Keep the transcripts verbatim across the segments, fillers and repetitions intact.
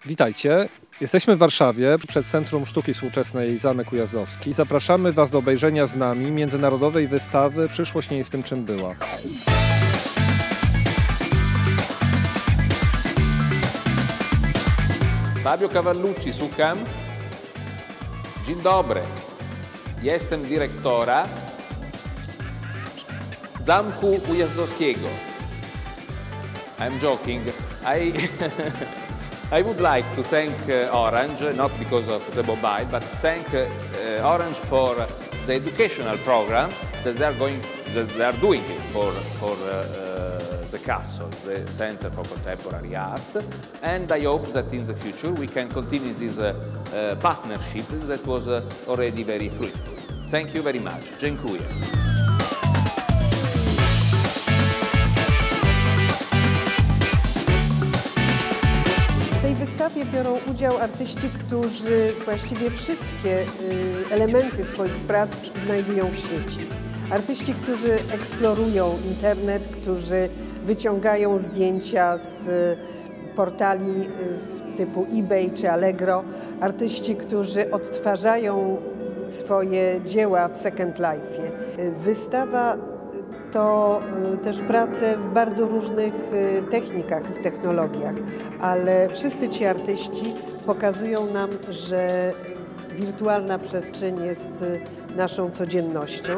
Witajcie. Jesteśmy w Warszawie przed Centrum Sztuki Współczesnej Zamek Ujazdowski. Zapraszamy Was do obejrzenia z nami międzynarodowej wystawy Przyszłość nie jest tym, czym była. Fabio Cavallucci, słucham. Dzień dobry. Jestem dyrektora Zamku Ujazdowskiego. I'm joking. I I would like to thank uh, Orange, not because of the mobile, but thank uh, uh, Orange for the educational program that they are going, that they are doing it for for uh, uh, the castle, the Center for Contemporary Art, and I hope that in the future we can continue this uh, uh, partnership that was uh, already very fruitful. Thank you very much. Dziękuję. W tej wystawie biorą udział artyści, którzy właściwie wszystkie elementy swoich prac znajdują w sieci. Artyści, którzy eksplorują internet, którzy wyciągają zdjęcia z portali typu eBay czy Allegro. Artyści, którzy odtwarzają swoje dzieła w Second Life'ie. Wystawa to też prace w bardzo różnych technikach i technologiach, ale wszyscy ci artyści pokazują nam, że wirtualna przestrzeń jest naszą codziennością.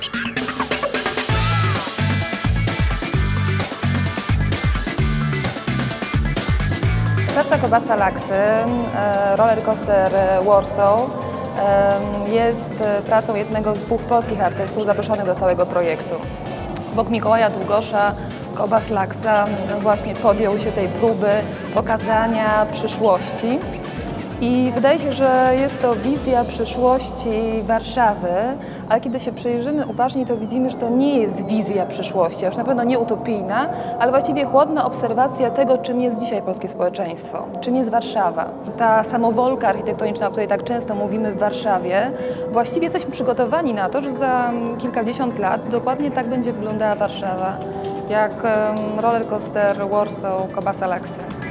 Praca Kobasa Laksy, roller coaster Warsaw, jest pracą jednego z dwóch polskich artystów zaproszonych do całego projektu. Obok Mikołaja Długosza Kobas Laksa właśnie podjął się tej próby pokazania przyszłości. I wydaje się, że jest to wizja przyszłości Warszawy, ale kiedy się przyjrzymy uważniej, to widzimy, że to nie jest wizja przyszłości, a już na pewno nie utopijna, ale właściwie chłodna obserwacja tego, czym jest dzisiaj polskie społeczeństwo, czym jest Warszawa. Ta samowolka architektoniczna, o której tak często mówimy w Warszawie, właściwie jesteśmy przygotowani na to, że za kilkadziesiąt lat dokładnie tak będzie wyglądała Warszawa, jak roller coaster Warsaw Kobasa Laksy.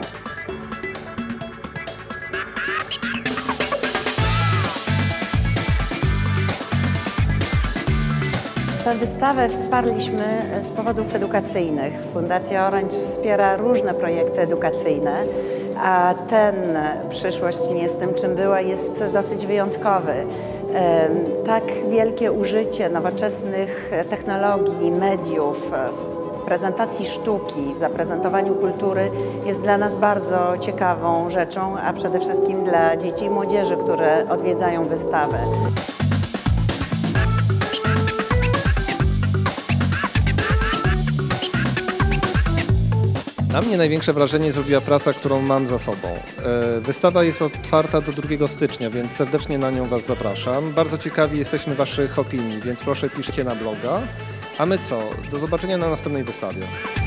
Tę wystawę wsparliśmy z powodów edukacyjnych. Fundacja Orange wspiera różne projekty edukacyjne, a ten Przyszłość nie jest tym, czym była, jest dosyć wyjątkowy. Tak wielkie użycie nowoczesnych technologii, mediów w prezentacji sztuki, w zaprezentowaniu kultury jest dla nas bardzo ciekawą rzeczą, a przede wszystkim dla dzieci i młodzieży, które odwiedzają wystawę. Na mnie największe wrażenie zrobiła praca, którą mam za sobą. Wystawa jest otwarta do drugiego stycznia, więc serdecznie na nią Was zapraszam. Bardzo ciekawi jesteśmy Waszych opinii, więc proszę piszcie na bloga. A my co? Do zobaczenia na następnej wystawie.